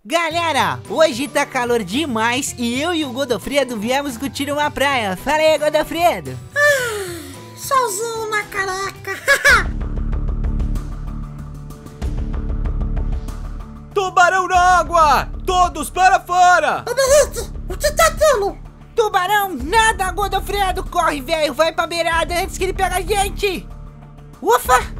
Galera, hoje tá calor demais e eu e o Godofredo viemos curtir uma praia. Fala aí, Godofredo. Solzinho na caraca. Tubarão na água! Todos para fora! Ô, Benito, o que tá tendo? Tubarão, nada, Godofredo. Corre, velho, vai pra beirada antes que ele pegue a gente. Ufa!